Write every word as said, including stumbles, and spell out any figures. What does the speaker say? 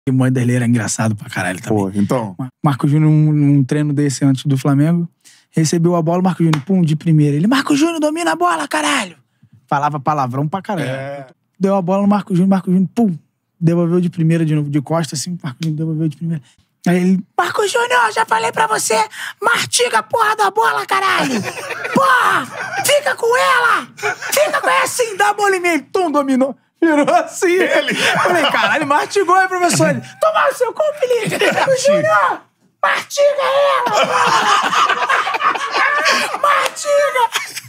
E o Wanderlei era engraçado pra caralho também. Pô, então... Marco Júnior, num, num treino desse antes do Flamengo, recebeu a bola, o Marco Júnior, pum, de primeira. Ele, Marco Júnior, domina a bola, caralho! Falava palavrão pra caralho. É. Deu a bola no Marco Júnior, Marco Júnior, pum, devolveu de primeira de novo, de costa, assim, Marco Júnior devolveu de primeira. Aí ele, Marco Júnior, já falei pra você, mastiga a porra da bola, caralho! Porra! Fica com ela! Fica com ela assim, dá a bola em mim. Tum, dominou. Virou assim. Ele. Falei, caralho, mastigou aí, professor. Ele, toma o seu cu, Felipe! Júnior! Mastiga ela! Mastiga!